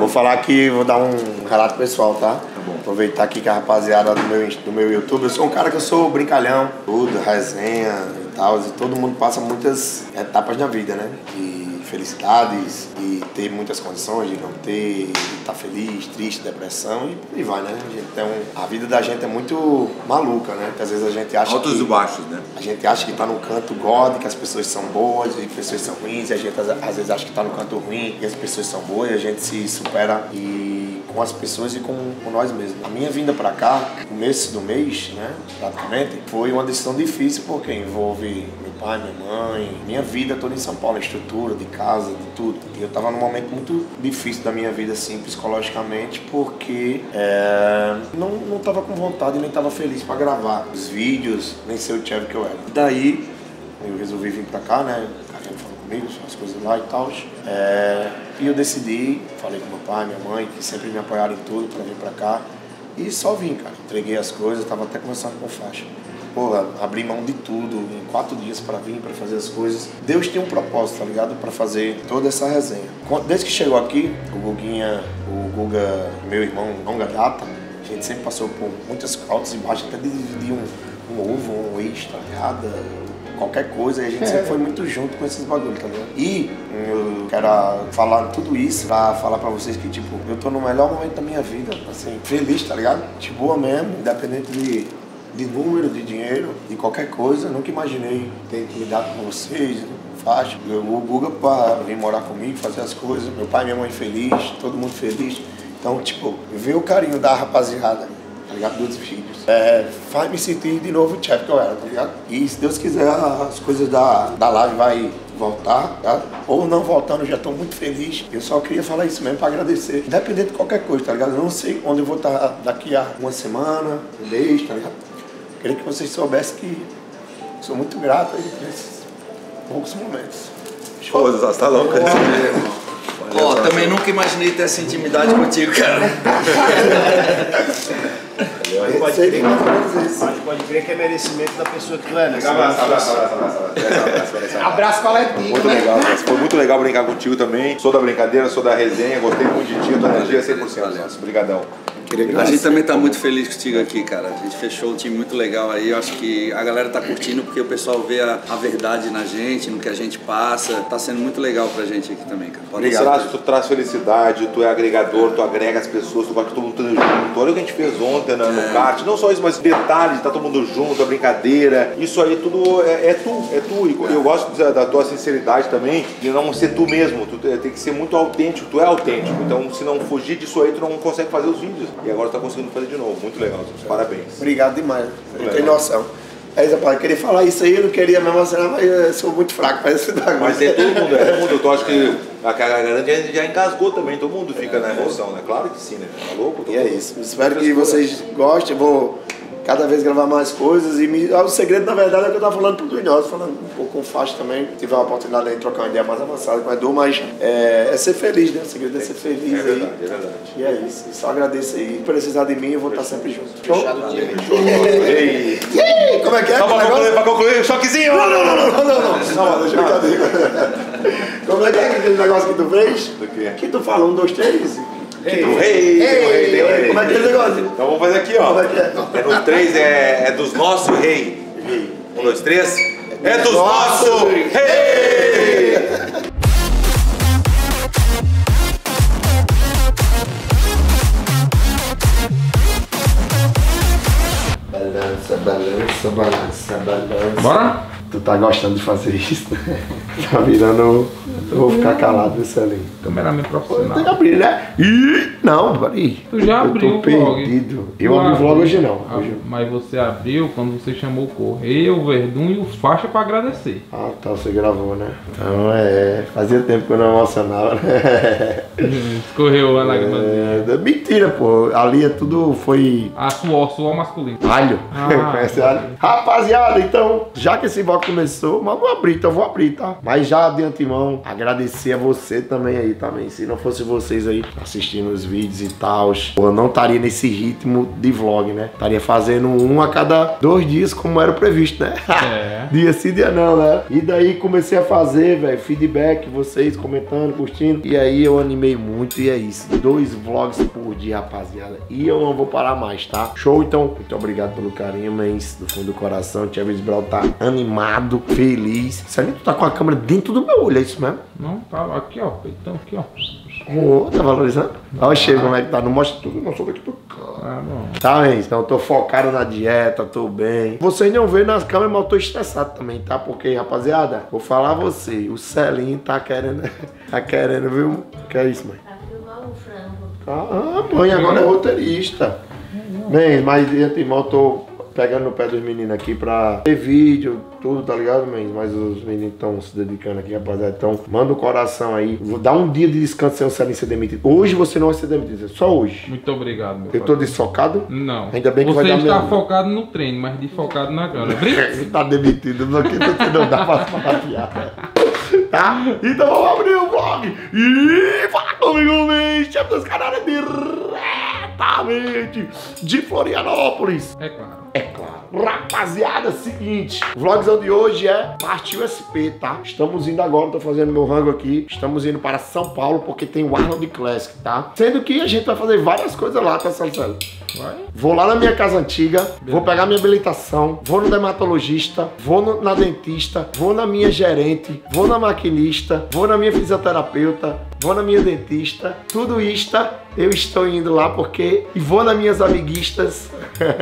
falar aqui, vou dar um relato pessoal, tá? Aproveitar aqui que a rapaziada do meu YouTube, eu sou um cara que eu sou brincalhão, tudo, resenha e tal, e todo mundo passa muitas etapas na vida, né? E felicidades, e ter muitas condições de não ter, de estar feliz, triste, depressão e vai, né? A vida da gente é muito maluca, né? Porque às vezes a gente acha altos e baixos, né? A gente acha que tá no canto God, que as pessoas são boas e as pessoas são ruins, e a gente às vezes acha que tá no canto ruim e as pessoas são boas, e a gente se supera com as pessoas e com nós mesmos. A minha vinda pra cá, começo do mês, né, praticamente, foi uma decisão difícil porque envolve meu pai, minha mãe, minha vida toda em São Paulo, a estrutura de casa, de tudo. E eu tava num momento muito difícil da minha vida, assim, psicologicamente, porque não tava com vontade, nem tava feliz pra gravar os vídeos, nem ser o Chevy que eu era. Daí, eu resolvi vir pra cá, né, a gente falou comigo, as coisas lá e tal. E eu decidi, falei com meu pai, minha mãe, que sempre me apoiaram em tudo pra vir pra cá. E só vim, cara. Entreguei as coisas, tava até conversando com o Faixa. Porra, abri mão de tudo em 4 dias pra vir, pra fazer as coisas. Deus tem um propósito, tá ligado? Pra fazer toda essa resenha. Desde que chegou aqui, o Guga, meu irmão, longa data, a gente sempre passou por muitas altas e baixas, até de dividir um ovo, um ex, tá ligado? Qualquer coisa, e a gente sempre foi muito junto com esses bagulhos, tá ligado? E eu quero falar tudo isso pra falar pra vocês que, tipo, eu tô no melhor momento da minha vida, assim, feliz, tá ligado? De boa mesmo, independente de número, de dinheiro, de qualquer coisa. Eu nunca imaginei ter intimidade com vocês, faixa. O Guga pra vir morar comigo, fazer as coisas, meu pai e minha mãe feliz, todo mundo feliz. Então, tipo, ver o carinho da rapaziada, tá ligado? Dos vídeos. Faz me sentir de novo o Chevy que eu era, tá ligado? E se Deus quiser, as coisas da live vai voltar, tá? Ou não voltando, já estou muito feliz. Eu só queria falar isso mesmo para agradecer. Independente de qualquer coisa, tá ligado? Eu não sei onde eu vou estar daqui a uma semana, um mês, tá ligado? Queria que vocês soubessem que sou muito grato aí por esses poucos momentos. Pô, você tá louco? Ó, também nunca imaginei ter essa intimidade contigo, cara. Pode crer que é merecimento da pessoa que tu é, né? Abraço coletivo. Muito legal, foi muito legal brincar contigo também. Sou da brincadeira, sou da resenha, gostei muito de ti, tua energia é 100%. Obrigadão. A gente também tá muito feliz contigo aqui, cara. A gente fechou um time muito legal aí. Eu acho que a galera tá curtindo porque o pessoal vê a verdade na gente, no que a gente passa. Tá sendo muito legal pra gente aqui também, cara. Tu traz felicidade, tu é agregador, tu agrega as pessoas, tu gosta que todo mundo esteja junto. Olha o que a gente fez ontem no kart. Não só isso, mas detalhes, tá todo mundo junto, a brincadeira. Isso aí tudo é tu. E eu gosto da tua sinceridade também, de não ser tu mesmo. Tu tem que ser muito autêntico, tu é autêntico. Então, se não fugir disso aí, tu não consegue fazer os vídeos. E agora tá conseguindo fazer de novo. Muito legal, parabéns. Obrigado demais. Não tem noção. Rapaz, eu queria falar isso aí, eu não queria me emocionar, mas eu sou muito fraco para esse negócio. Mas é todo mundo, Eu acho que a garante já engasgou também, todo mundo fica na emoção, né? Claro que sim, né? Tá louco? E é isso. Espero que vocês gostem. Eu vou cada vez gravar mais coisas. O segredo, na verdade, é que eu tava falando pro nós, falando um pouco com o Faixa também. Tive a oportunidade de trocar uma ideia mais avançada com o Edu, mas é ser feliz, né? O segredo é ser feliz. É verdade, é verdade. E é isso. E só agradeço aí. Se precisar de mim, eu vou estar sempre junto. Fechado o dia. Como é que é? Pra concluir, choquezinho! Não, deixa eu brincadeira. Como é que é aquele negócio que tu fez? Do quê? Que tu fala 1, 2, 3. Como é Como é que é esse negócio? Então vamos fazer aqui, ó. Como é que é? No 3 é dos nossos rei. 1, 2, 3. É dos nossos rei! Balança. Bora? Tu tá gostando de fazer isso, né? Tá virando... Eu vou ficar calado nesse ali. Cameraman Tem profissional. que abrir, né? Ih, não, peraí. Tu já abriu eu tô o vlog. perdido. Eu abri o vlog hoje não. Mas você abriu quando você chamou o Correio, o Verdun e os Faixa pra agradecer. Ah, tá, você gravou, né? Então fazia tempo que eu não emocionava, né? Escorreu a lágrima. Mentira, pô. Ali tudo foi Suor masculino. alho. Ah, Conhece alho? Rapaziada, então, já que esse vlog mal começou, mas vou abrir, então eu vou abrir, tá? Mas já de antemão, agradecer a você também aí, também. Se não fosse vocês aí assistindo os vídeos e tal, eu não estaria nesse ritmo de vlog, né? Estaria fazendo um a cada 2 dias, como era o previsto, né? Dia sim, dia não, né? E daí comecei a fazer, velho, feedback, vocês comentando, curtindo. E aí eu animei muito e é isso. 2 vlogs por dia, rapaziada. E eu não vou parar mais, tá? Show, então. Muito obrigado pelo carinho, mas do fundo do coração, o Chavis Brown tá animado, feliz. Sério, tu tá com a câmera dentro do meu olho, é isso mesmo? Não, tá aqui, ó. Peitão aqui, ó. Tá valorizando? Olha o cheiro como é que tá. Não mostra tudo, não. Só daqui pro cara. Tá, hein? Então eu tô focado na dieta, tô bem. Vocês não veem nas câmeras, mas eu tô estressado também, tá? Porque, rapaziada, vou falar a você. O Celinho tá querendo, viu? Que é isso, mãe? Pra filmar o frango. Ah, mãe, agora é roteirista. Bem, mas de antemão eu tô pegando no pé dos meninos aqui pra ter vídeo, tudo, tá ligado, mãe? Mas os meninos estão se dedicando aqui, rapaziada. Então, manda o coração aí. Vou dar um dia de descanso sem o Celinho ser demitido. Hoje você não vai ser demitido, só hoje. Muito obrigado, meu Eu tô desfocado? Não. Ainda bem que você vai dar está mesmo. focado no treino, mas desfocado na câmera. Você tá demitido, porque você não dá pra falar piada. Tá? Então vamos abrir o vlog e fala comigo, mês, chefe dos canais diretamente de Florianópolis. É claro. É claro. Rapaziada, seguinte, o vlogzão de hoje é Partiu SP, tá? Estamos indo agora, tô fazendo meu rango aqui. Estamos indo para São Paulo porque tem o Arnold Classic, tá? Sendo que a gente vai fazer várias coisas lá, tá, Salcelo? Vai. Vou lá na minha casa antiga, vou pegar minha habilitação, vou no dermatologista, vou na dentista, vou na minha gerente, vou na maquinista, vou na minha fisioterapeuta, vou na minha dentista, tudo isto eu estou indo lá porque... E vou nas minhas amiguistas,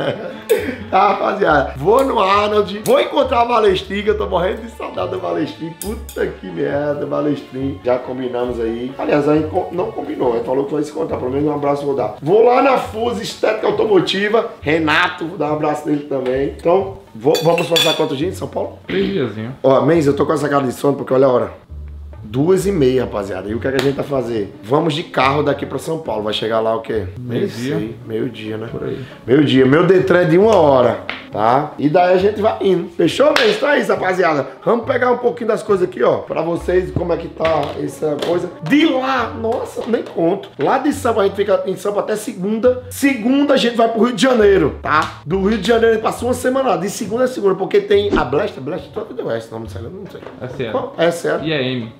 tá, rapaziada? Vou no Arnold, vou encontrar a Valestrin, que eu tô morrendo de saudade da Valestrin. Puta que merda, Valestrin. Já combinamos aí. Aliás, aí não combinou, ele falou que vai se encontrar, pelo menos um abraço vou dar. Vou lá na Fuse Estética Automotiva, Renato, vou dar um abraço dele também. Então, vamos passar quantos dias em São Paulo? 3 diazinhos. Ó, Menz, eu tô com essa cara de sono porque olha a hora. 2h30, rapaziada. E o que é que a gente vai fazer? Vamos de carro daqui pra São Paulo. Vai chegar lá o quê? Meio-dia. Meio-dia, né? Por aí. Meio-dia. Meu Detran é de 1 hora, tá? E daí a gente vai indo. Fechou, Menz? Então é isso, rapaziada. Vamos pegar um pouquinho das coisas aqui, ó. Pra vocês, como é que tá essa coisa. De lá, nossa, nem conto. Lá de Sampa, a gente fica em Sampa até segunda. Segunda a gente vai pro Rio de Janeiro, tá? Do Rio de Janeiro a gente passou uma semana lá. De segunda a segunda, porque tem a Blast toda deu esse nome, não sei. É sério. É sério. E é M.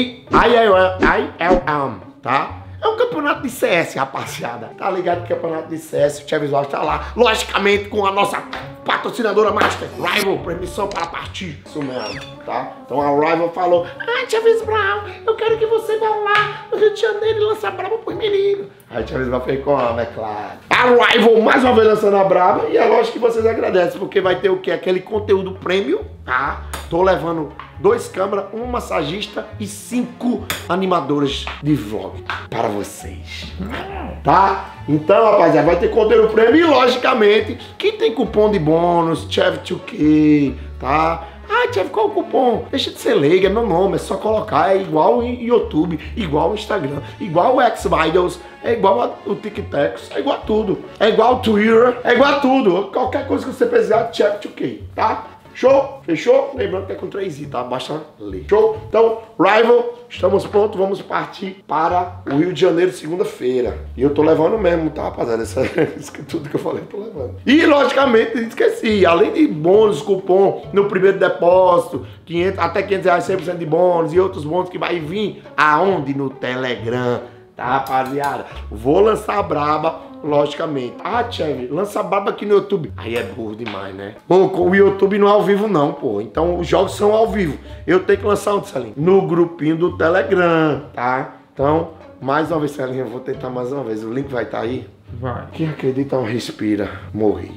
ILM, tá? É um campeonato de CS, rapaziada. Tá ligado que campeonato de CS, o Chavis Lodge tá lá. Logicamente com a nossa patrocinadora Master Rival, permissão para partir. Isso mesmo, tá? Então a Rival falou: Chavis Brown, eu quero que você vá lá no Rio de Janeiro e lançar braba pros meninos. Aí o Chavis Brown fez como, é claro. A Rival mais uma vez lançando a braba. E é lógico que vocês agradecem, porque vai ter o quê? Aquele conteúdo premium, tá? Tô levando 2 câmeras, um massagista e 5 animadoras de vlog para vocês, tá? Então, rapaziada, vai ter conteúdo prêmio e, logicamente, que tem cupom de bônus, Chev2K, tá? Ah, Chev, qual é o cupom? Deixa de ser leigo, é meu nome, é só colocar, é igual o YouTube, igual o Instagram, igual o Xvideos, é igual o TikTok, é igual a tudo, é igual o Twitter, é igual a tudo, qualquer coisa que você precisar, Chev2K, tá? Show? Fechou? Lembrando que é com 3i, tá? Basta ler. Show? Então, Rival, estamos prontos. Vamos partir para o Rio de Janeiro segunda-feira. E eu tô levando mesmo, tá, rapaziada? Tudo que eu falei, eu tô levando. E, logicamente, esqueci. Além de bônus, cupom no primeiro depósito, 500, até 500 reais, 100% de bônus e outros bônus que vai vir aonde? No Telegram, tá, rapaziada? Vou lançar a braba. Logicamente. Ah, Chev, lança braba aqui no YouTube. Aí é burro demais, né? Bom, o YouTube não é ao vivo não, pô. Então os jogos são ao vivo. Eu tenho que lançar onde, Celinho? No grupinho do Telegram, tá? Então, mais uma vez, Celinho, eu vou tentar mais uma vez. O link vai estar aí? Vai. Quem acredita não respira. Morri.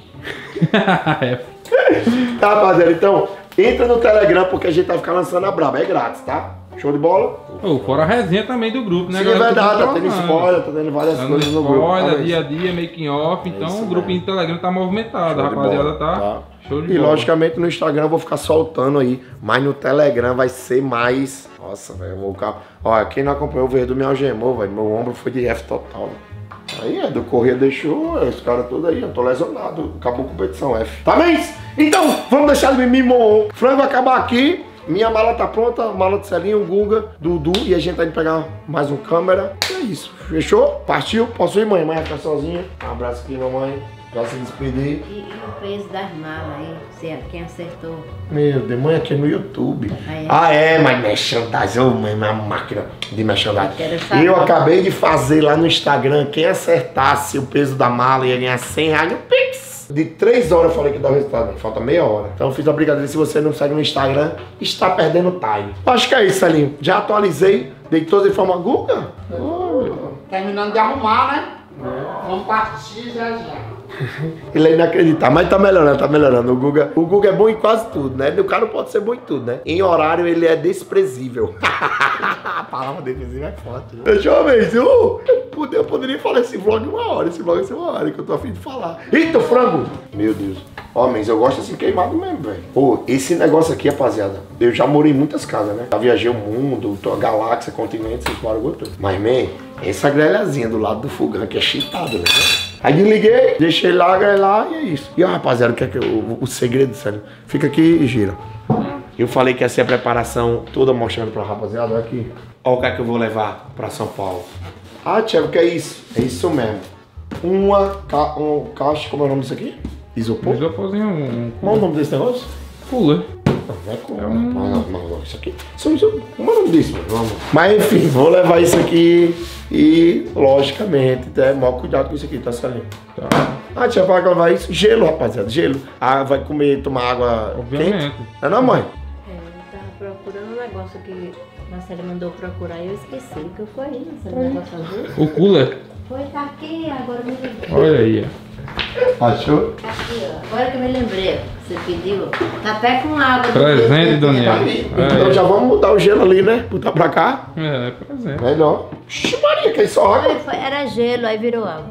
É. Tá, rapaziada? Então, entra no Telegram porque a gente vai ficar lançando a braba. É grátis, tá? Show de bola? Oh, fora a resenha também do grupo, né? Sim, é verdade, tá tendo spoiler, tá tendo várias coisas no grupo. Spoiler, dia a dia, making off, então o grupinho do Telegram tá movimentado, a rapaziada tá show de bola. bola. Logicamente no Instagram eu vou ficar soltando aí, mas no Telegram vai ser mais... Nossa, velho, eu vou ficar... Olha, quem não acompanhou o Verdun me algemou, velho, meu ombro foi de F total, velho. Aí é, do Corrêa deixou, os caras todos aí, eu tô lesionado, acabou a competição, F. Tá bem? Então, vamos deixar de mimimi. Frango vai acabar aqui. Minha mala tá pronta, mala de Celinho, o Guga, Dudu, e a gente tá indo pegar mais um câmera. É isso, fechou? Partiu? Posso ir, mãe? Mãe vai ficar sozinha. Um abraço aqui, mamãe. Já se despedir. E o peso das malas aí, quem acertou? Meu Deus, mãe, aqui no YouTube. Aí é. Ah, é, mas merchandising, ô mãe, minha máquina de merchandising. Eu acabei de fazer lá no Instagram, quem acertasse o peso da mala ia ganhar R$100 no Pix. De 3 horas eu falei que dá o resultado, falta meia hora. Então eu fiz a brincadeira, se você não segue no Instagram, está perdendo time. Acho que é isso, Celinho. Já atualizei, dei todas as informações. Guga? Terminando de arrumar, né? Vamos partir já. Ele é inacreditável, mas tá melhorando. O Guga é bom em quase tudo, né? O cara não pode ser bom em tudo, né? Em horário ele é desprezível. A palavra desprezível é forte. Né? Deixa eu ver, eu poderia falar esse vlog uma hora, que eu tô a fim de falar. Eita, frango! Meu Deus. Ó, mas eu gosto assim queimado mesmo, velho. Pô, esse negócio aqui, rapaziada, eu já morei em muitas casas, né? Já viajei o mundo, a galáxia, continente, esses bagulho tudo. Mas, man, essa grelhazinha do lado do fogão aqui é cheatada, né? Aí desliguei, deixei lá, grelhar e é isso. E ó, rapaziada, o que é o segredo, sério? Fica aqui e gira. Eu falei que ia ser a preparação toda mostrando pra rapaziada, olha aqui. Olha o que é que eu vou levar pra São Paulo. Ah, Thiago, o que é isso? É isso mesmo. Um caixa, como é o nome disso aqui? Isopor? Isoporzinho. Qual é o nome desse negócio? Cooler. Não é cooler. Não, isso aqui. Como é o nome disso, mano? Mas enfim, vou levar isso aqui e, logicamente, ter maior cuidado com isso aqui, tá, Celinho? Tá. Ah, Thiago, vai levar isso? Gelo, rapaziada, gelo. Ah, vai comer, tomar água. Obviamente. Não é, mãe? Eu tava procurando um negócio que a Marcela mandou procurar e eu esqueci. O que foi isso, Marcela? Um negócio azul? O cooler. Foi, tá aqui, agora me lembrei. Olha aí, ó. Achou? Tá aqui, ó. Agora que eu me lembrei, você pediu. Café com água. Presente, Daniel. Então já vamos mudar o gelo ali, né? Botar pra cá. É, presente. Melhor. Ixi, Maria, que é só água. Era gelo, aí virou água.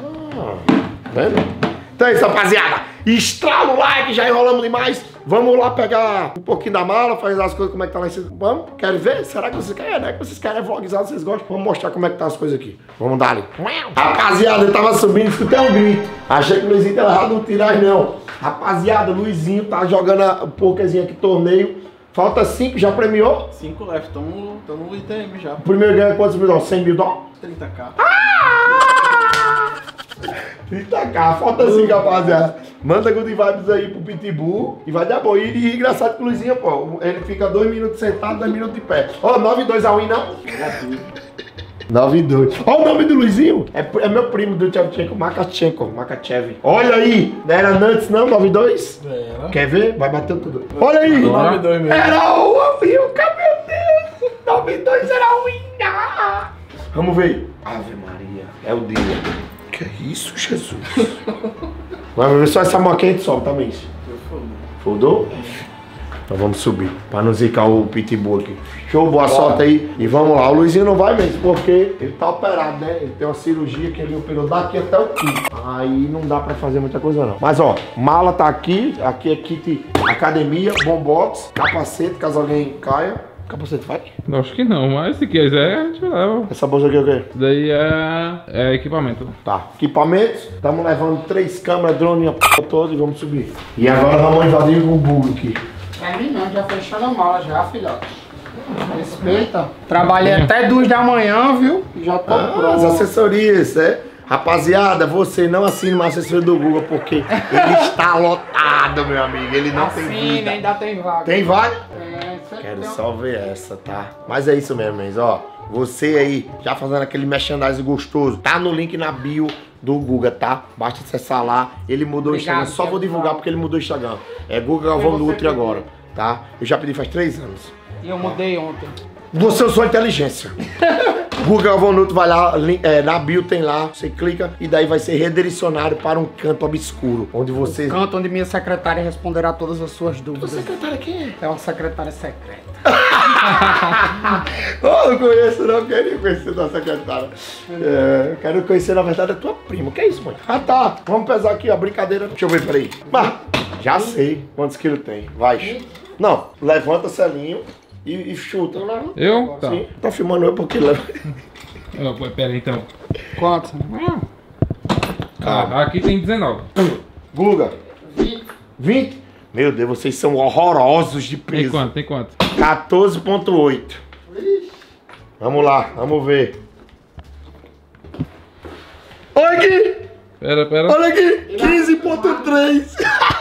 Vendo? Então é isso, rapaziada. Estrala o like, já enrolamos demais. Vamos lá pegar um pouquinho da mala, fazer as coisas como é que tá lá em cima. Vamos? Querem ver? Será que vocês querem? Né? Que vocês querem vlogizar, vocês gostam? Vamos mostrar como é que tá as coisas aqui. Vamos dar ali. Rapaziada, eu tava subindo, escutei um grito. Achei que o Luizinho tava errado no tirar, não. Rapaziada, o Luizinho tá jogando um pokerzinho aqui, torneio. Falta 5, já premiou? 5 left, tamo no ITM já. O primeiro ganha quantos mil dólares? 100 mil dólares? 30k. 30k, falta 5, rapaziada. Manda good vibes aí pro Pitbull e vai dar bom. E engraçado que o Luizinho, pô, ele fica 2 minutos sentado, 2 minutos de pé. Ó, 9-2 a win, não? 9-2. Ó o nome do Luizinho. É meu primo do Tchevchenko, Makachev. Olha aí, não era Nuts não, 9-2? Era. Quer ver? Vai bater tudo. Olha aí. 9-2 mesmo. Era o Wilka, meu Deus. 9-2 era o win. Vamos ver. Ave Maria, é o dia. Que isso, Jesus? Vai ver só essa moquinha de sol, também. Foldou? Então vamos subir, pra não zicar o Pitbull aqui. Show, boa sorte aí. E vamos lá, o Luizinho não vai mesmo, porque ele tá operado, né? Ele tem uma cirurgia que ele operou daqui até o cu. Aí não dá pra fazer muita coisa não. Mas ó, mala tá aqui é kit academia, bombox, capacete, caso alguém caia. Capacete vai? Acho que não, mas se quiser, a gente leva. Essa bolsa aqui é o quê? Isso daí é equipamento. Tá, equipamentos. Estamos levando 3 câmeras, drone, a p toda e vamos subir. E agora vamos invadir com o bug aqui. Terminando, já fechando a mala já, filhote. Respeita. Trabalhei até 2 da manhã, viu? Já tô As pronto. assessorias, Rapaziada, você não assine uma assessoria do Google porque ele está lotado, meu amigo. Ele não tem vida. Ainda tem vaga. Tem vaga? É, Quero só ver essa, tá? Mas é isso mesmo, mens. Ó, você aí, já fazendo aquele merchandising gostoso, tá no link na bio do Guga, tá? Basta acessar lá. Ele mudou o Instagram. Só vou divulgar porque ele mudou o Instagram. É Guga Galvão Nutri agora, tá? Eu já pedi faz 3 anos. E eu mudei ontem. Você usou inteligência. Google Galvão Nutri, vai lá, na bio tem lá, você clica e daí vai ser redirecionado para um canto obscuro, onde você... Canto onde minha secretária responderá todas as suas dúvidas. Secretária quem é? É uma secretária secreta. Oh, não conheço não, queria conhecer tua secretária. Quero conhecer, na verdade, a tua prima. O que é isso, mãe? Ah, tá. Vamos pesar aqui, ó, brincadeira. Deixa eu ver, peraí. Mas, já sei quantos quilos tem. Vai. Não, levanta, Celinho. E chuta. Eu? Tá. Sim. Tá filmando eu porque leva. Pera aí, então. Quanto? Calma. Aqui tem 19. Guga. 20? Meu Deus, vocês são horrorosos de peso. Tem quanto? Tem quanto? 14,8. Vamos lá, vamos ver. Olha aqui! Pera. Olha aqui! 15,3.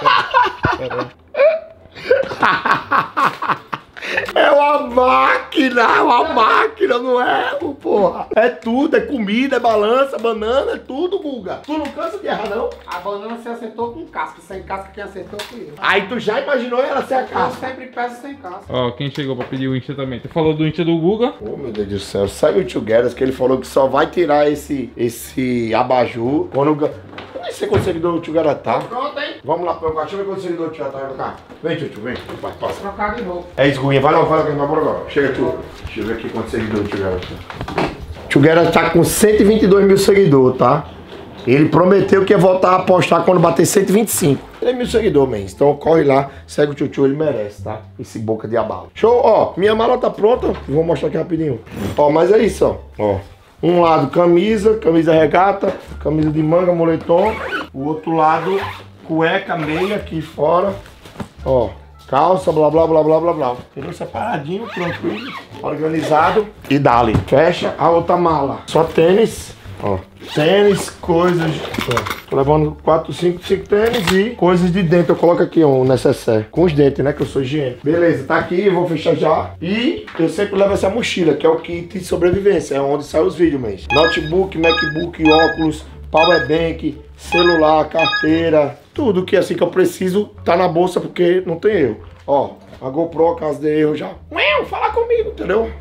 É uma máquina, não é, porra. É tudo, é comida, é balança, banana, é tudo, Guga. Tu não cansa de errar, não? A banana você acertou com casca, sem casca quem acertou fui eu. Aí tu já imaginou ela ser a Eu casca? sempre peço sem casca. Ó, quem chegou pra pedir o Insta também? Tu falou do Insta do Guga? Oh, meu Deus do céu, sabe o Tio Guedes que ele falou que só vai tirar esse abajur quando... Eu nem sei quanto seguidor o Tio Guedes tá. Pronto, hein? Vamos lá, deixa eu ver quanto seguidor o Tio Guedes tá cá. Vem, tio, vem. Vai, passa. Trocar de novo. É isso, Guinha, vai lá, que nós vamos agora. Chega aqui. Deixa eu ver aqui quantos seguidores o Tio Guedes tá. Tio Guedes tá com 122 mil seguidores, tá? Ele prometeu que ia voltar a postar quando bater 125. Ele é 1000 seguidores, man. Então corre lá, segue o tio, ele merece, tá? Esse boca de abalo. Show, ó. Minha mala tá pronta. Vou mostrar aqui rapidinho. Ó, mas é isso, ó. Um lado camisa regata, camisa de manga, moletom. O outro lado cueca, meia aqui fora. Ó, calça, blá blá blá blá blá blá. Entendeu? Separadinho, tranquilo, organizado. E dali. Fecha a outra mala. Só tênis. Ó, tênis, coisas. Ó, tô levando 5 tênis e coisas de dentro. Eu coloco aqui um necessaire. Com os dentes, né? Que eu sou higiênico. Beleza, tá aqui, eu vou fechar já. E eu sempre levo essa mochila, que é o kit de sobrevivência. É onde sai os vídeos, mesmo. Notebook, MacBook, óculos, powerbank, celular, carteira. Tudo que assim que eu preciso tá na bolsa, porque não tem erro. Ó, a GoPro, caso de erro já. Fala comigo, entendeu?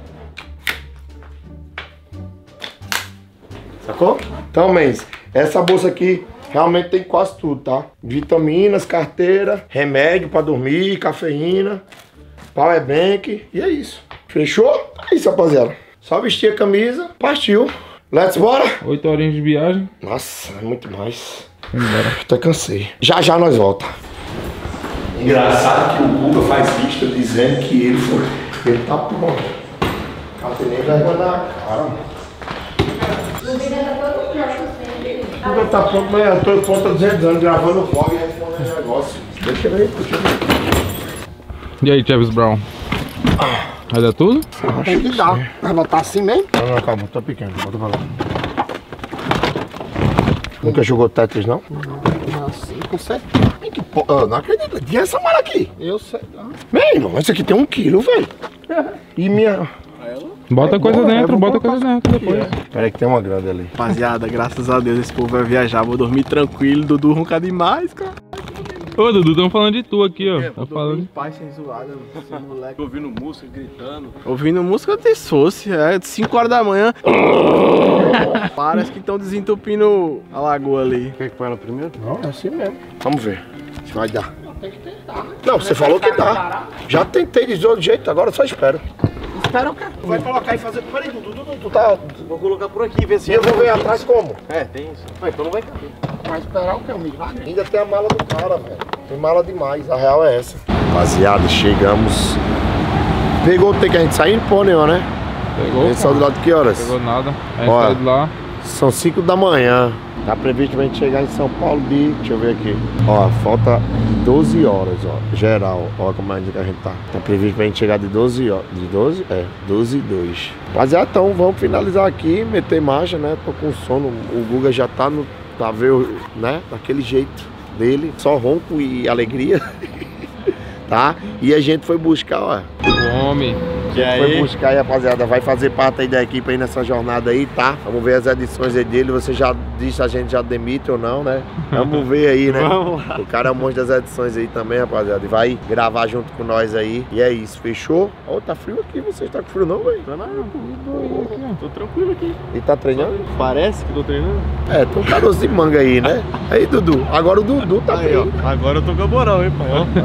Sacou? Então, mens, essa bolsa aqui realmente tem quase tudo, tá? Vitaminas, carteira, remédio pra dormir, cafeína, powerbank, e é isso. Fechou? É isso, rapaziada. Só vestir a camisa, partiu. Let's bora? 8 horinhas de viagem. Nossa, é muito mais. Vamos embora. Até cansei. Já nós volta. Engraçado que o Guga faz vista dizendo que ele tá pronto. Não tem nem vergonha na cara, mano. Tudo tá pronto, mas eu tô pronto há 200 anos gravando o vlog e respondendo negócio. Deixa eu ver. E aí, Chaves Brown? Vai dar tudo? Tem que dar. Vai botar assim mesmo? Não, calma, tá pequeno, bota pra lá. Nunca jogou Tetris, não? Assim, com certeza. Não acredito, tinha essa mala aqui. Eu sei lá. Meu irmão, isso aqui tem 1 quilo, velho. E minha... Bota coisa dentro, bota coisa dentro depois. Pera aí que tem uma grande ali. Rapaziada, graças a Deus esse povo vai viajar. Vou dormir tranquilo. Dudu ronca demais, cara. Ô, Dudu, estão falando de tu aqui, ó. Tá Em falando. paz, sem zoada, sem moleque. Ouvindo música, gritando. Ouvindo música até se fosse, 5 horas da manhã. Parece que estão desentupindo a lagoa ali. Quer que põe ela primeiro? Não, é assim mesmo. Vamos ver se vai dar. Tem que tentar. Não, você falou que dá. Já tentei de todo jeito, agora só espero. Espera o quê? Tu vai colocar e fazer... Peraí, Dudu, tu tá... Vou colocar por aqui, ver se... E eu vou ver atrás como? É, tem isso. Mas então não vai caber. Vai esperar o quê? Um milagre? Ainda tem a mala do cara, velho. Tem mala demais, a real é essa. Rapaziada, chegamos. Pegou o tempo que a gente saiu? Pô, nenhuma, né? Pegou? A gente saiu de lá de que horas? Pegou nada. A gente Olha. saiu de lá. São 5 da manhã. Tá previsto pra gente chegar em São Paulo de... Deixa eu ver aqui. Ó, falta 12 horas, ó. Geral. Ó como é que a gente tá. Tá previsto pra gente chegar de 12 horas. De 12? É, 12 e 2. Rapaziada, então vamos finalizar aqui, meter marcha, né? Tô com sono. O Guga já tá no... Tá vendo, né? Daquele jeito dele. Só ronco e alegria. Tá? E a gente foi buscar, ó. O homem. Foi buscar aí, rapaziada. Vai fazer parte aí da equipe aí nessa jornada aí, tá? Vamos ver as edições aí dele. Você já disse se a gente já demite ou não, né? Vamos ver aí, né? Vamos lá. O cara é um monte das edições aí também, rapaziada. E vai gravar junto com nós aí. E é isso, fechou? Ó, tá frio aqui. Você está com frio não, velho? Tô tranquilo aqui. E tá treinando? Parece que tô treinando. É, tem um caroço de manga aí, né? Aí, Dudu. Agora o Dudu tá Aí, ó. bem. Agora eu tô com a moral, hein, pai? Ó.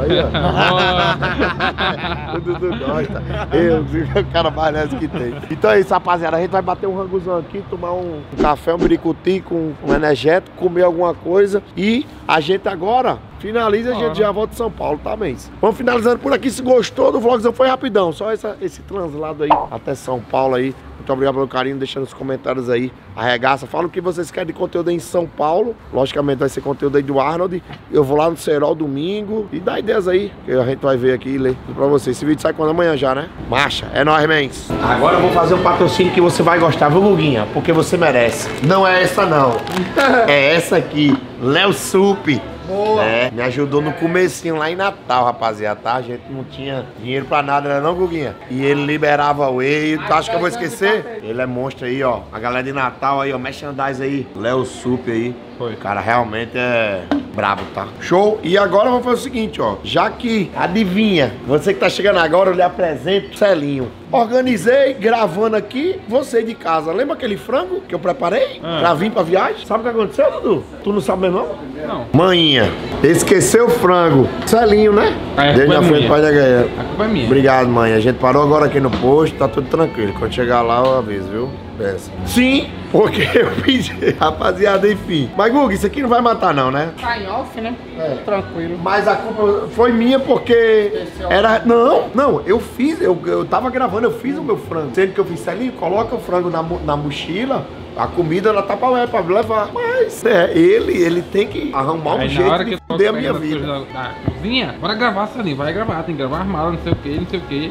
Aí, ó. O Dudu gosta. O cara parece que tem. Então é isso, rapaziada. A gente vai bater um ranguzão aqui, tomar um café, um biricuti com um energético, comer alguma coisa. E a gente agora finaliza e a gente já volta de São Paulo, tá, Mendes? Vamos finalizando por aqui. Se gostou do vlogzão, foi rapidão. Só esse translado aí até São Paulo aí. Muito obrigado pelo carinho, deixa nos comentários aí. Arregaça, fala o que vocês querem de conteúdo aí em São Paulo. Logicamente vai ser conteúdo aí do Arnold. Eu vou lá no Serol domingo. E dá ideias aí, que a gente vai ver aqui e ler tudo pra vocês. Esse vídeo sai quando? Amanhã já, né? Marcha, é nóis, Mendes. Agora eu vou fazer um patrocínio que você vai gostar, viu, Guguinha? Porque você merece. Não é essa não. É essa aqui, Léo Sup. Boa. É, me ajudou no comecinho lá em Natal, rapaziada, tá? A gente não tinha dinheiro pra nada, não, Guguinha? E ele liberava o whey. Tu acha que eu vou esquecer? Ele é monstro aí, ó. A galera de Natal aí, ó. Merchandise aí. Léo Sup aí. Foi. O cara realmente é brabo, tá? Show. E agora vamos fazer o seguinte, ó. Já que, adivinha, você que tá chegando agora, eu lhe apresento o Celinho. Organizei, gravando aqui, você de casa. Lembra aquele frango que eu preparei pra vir pra viagem? Sabe o que aconteceu, Dudu? Tu não sabe mesmo, não? Não. Manhinha, esqueceu o frango. Celinho, né? Desde na frente pai da galera. A culpa é minha. Obrigado, mãe. A gente parou agora aqui no posto, tá tudo tranquilo. Quando chegar lá, eu aviso, viu? Peça. Sim, porque eu pedi. Rapaziada, enfim. Mas, Gugu, isso aqui não vai matar, não, né? Tá em off, né? É. Tranquilo. Mas a culpa foi minha porque era... Não, eu fiz, eu tava gravando, eu fiz o meu frango. Sendo que eu fiz, Celinho, coloca o frango na mochila. A comida ela tá pra levar. Mas ele tem que arrumar um jeito de foder a minha vida. Da cozinha, bora gravar, Celinho, vai gravar. Tem que gravar armado, não sei o que, não sei o que.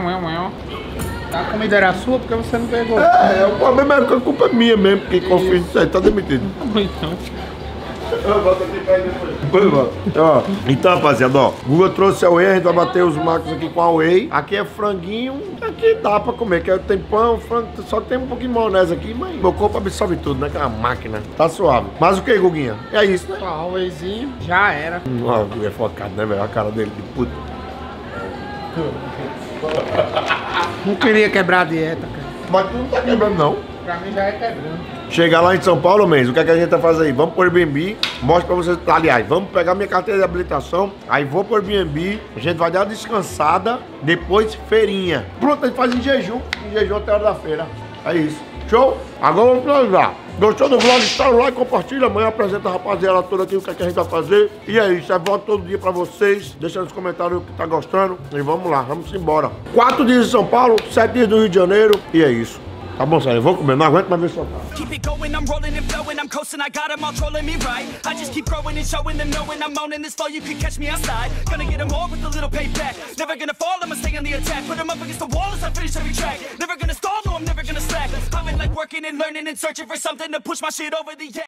A comida era sua porque você não pegou. O problema é que a culpa é minha mesmo, porque confio nisso aí, tá demitido. Então. Volta aqui pra ele depois. Então, rapaziada, ó, o Guga trouxe a whey, a gente vai bater os macos aqui com a whey. Aqui é franguinho, aqui dá pra comer, que tem pão, frango, só tem um pouquinho de maionese aqui, mas meu corpo absorve tudo, né, que é uma máquina. Tá suave. Mas o que, Guguinha? É isso, né? Ó, o wheyzinho, já era. Ó, o Guga é focado, né, velho? A cara dele de puta. Não queria quebrar a dieta, cara. Mas tu não tá quebrando, não. Pra mim já é quebrando. Chegar lá em São Paulo, Mendes, o que é que a gente vai fazer aí? Vamos pro Airbnb, mostro pra vocês, aliás, vamos pegar minha carteira de habilitação, aí vou pro Airbnb, a gente vai dar uma descansada, depois feirinha. Pronto, a gente faz em jejum até a hora da feira. É isso. Show? Agora vamos finalizar. Gostou do vlog? Está no like, compartilha. Amanhã apresenta a rapaziada toda aqui o que é que a gente vai fazer. E é isso, eu volto todo dia pra vocês. Deixa nos comentários o que tá gostando. E vamos lá, vamos embora. 4 dias em São Paulo, 7 dias no Rio de Janeiro. E é isso. Tá bom, sério, eu vou comer, não aguento mais ver soltar. Keep it going, I'm rolling and flowing, I'm coasting, I got them all trolling me right. I just keep growing and showing them, knowing I'm owning this flow, you can catch me outside. Gonna get them all with a little payback. Never gonna fall, I'ma stay on the attack. Put them up against the wall as I finish every track. Never gonna stall, no, I'm never gonna slack. I've been like working and learning and searching for something to push my shit over the edge.